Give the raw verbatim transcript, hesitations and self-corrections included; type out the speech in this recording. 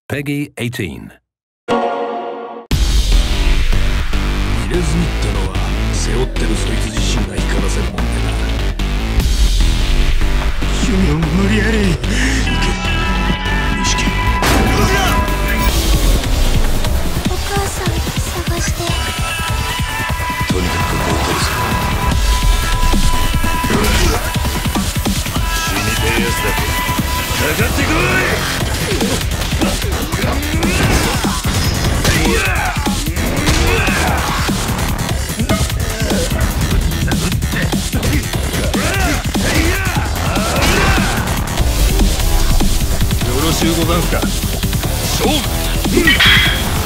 Peggy eighteen。 入れ墨ってのは背負ってるそいつ自身が光らせるもんでな。 主任無理やり行け。錦。 お母さん探して。 とにかくここを取るぞ。死にてえやつだけかかってこい。よろしゅうござんすか。勝負。